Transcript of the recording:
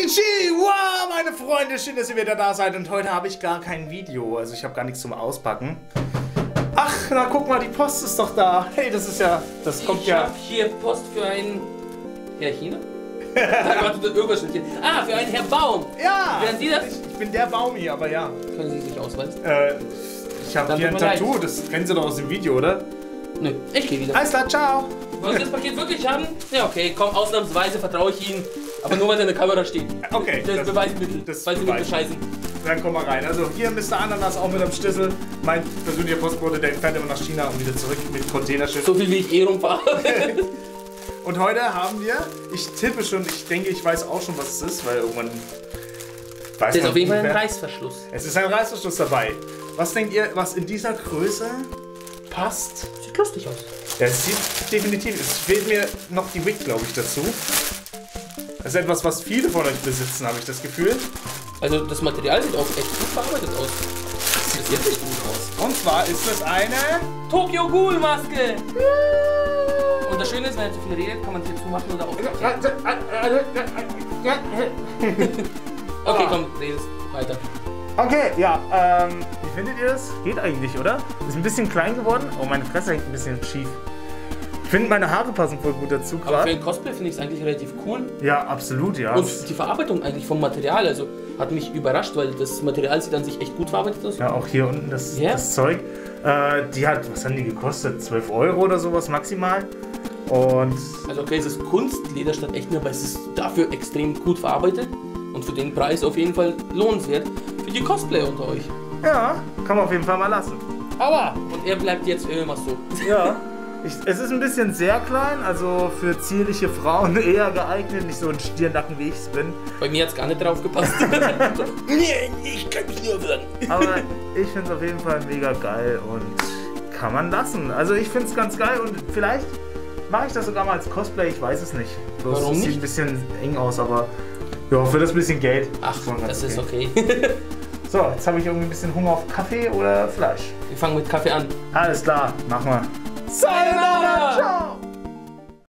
Konnichiwa, meine Freunde, schön, dass ihr wieder da seid. Und heute habe ich gar kein Video, also ich habe gar nichts zum Auspacken. Ach, na guck mal, die Post ist doch da. Hey, das ist ja, das kommt ja... Ich habe hier Post für einen Herr China? Irgendwas steht hier. Ah, für einen Herr Baum. Ja! Wären Sie das? Ich bin der Baum hier, aber ja. Können Sie sich ausweisen? Ich habe hier ein Tattoo, das kennen Sie doch aus dem Video, oder? Nö, ich gehe wieder. Alles klar, ciao. Wollen Sie das Paket wirklich haben? Ja, okay, komm, ausnahmsweise vertraue ich Ihnen. Aber nur, wenn in der Kamera steht. Okay. Das ist Beweismittel, weil Sie mich bescheißen. Dann komm mal rein. Also hier Mr. Ananas auch mit am Schlüssel. Mein persönlicher Postbote, der fährt immer nach China und wieder zurück mit Containerschiff. So viel wie ich rumfahre. Und heute haben wir, ich tippe schon, ich denke, ich weiß auch schon, was es ist, weil irgendwann weiß Das ist man auf jeden Fall ein ungefähr. Reißverschluss. Es ist ein Reißverschluss dabei. Was denkt ihr, was in dieser Größe passt? Sieht lustig aus. Ja, es sieht definitiv, es fehlt mir noch die Wig, glaube ich, dazu. Das ist etwas, was viele von euch besitzen, habe ich das Gefühl. Also das Material sieht auch echt gut verarbeitet aus. Das sieht wirklich gut aus. Und zwar ist es eine... Tokyo Ghoul Maske! Und das Schöne ist, wenn er zu viel redet, kann man es hier zumachen oder aufmachen. Okay, komm, redest weiter. Okay, ja, wie findet ihr das? Geht eigentlich, oder? Ist ein bisschen klein geworden. Oh, meine Fresse hängt ein bisschen schief. Ich finde, meine Haare passen voll gut dazu Aber für gerade. ein Cosplay finde ich es eigentlich relativ cool. Ja, absolut, ja. Und die Verarbeitung eigentlich vom Material, also hat mich überrascht, weil das Material sieht an sich echt gut verarbeitet aus. Ja, auch hier unten das Zeug. Die hat, was haben die gekostet? 12 Euro oder sowas maximal. Und Also okay, es ist Kunstleder statt echt, aber es ist dafür extrem gut verarbeitet. Und für den Preis auf jeden Fall lohnenswert für die Cosplayer unter euch. ja, kann man auf jeden Fall mal lassen. Aber, und er bleibt jetzt immer so. Ja. Es ist ein bisschen sehr klein, also für zierliche Frauen eher geeignet, nicht so ein Stirnacken wie ich es bin. Bei mir hat es gar nicht drauf gepasst. Nee, ich kann mich nur werden. Aber ich finde es auf jeden Fall mega geil und kann man lassen. Also ich finde es ganz geil und vielleicht mache ich das sogar mal als Cosplay, ich weiß es nicht. Bloß Warum es nicht? sieht ein bisschen eng aus, aber ja, für das bisschen Geld. Ach, schon ganz das ist okay. So, jetzt habe ich irgendwie ein bisschen Hunger auf Kaffee oder Fleisch. Wir fangen mit Kaffee an. Alles klar, mach mal. Sayonara!